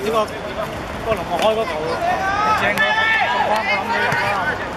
個龍門開嗰度正嘅，送翻我諗都入啦。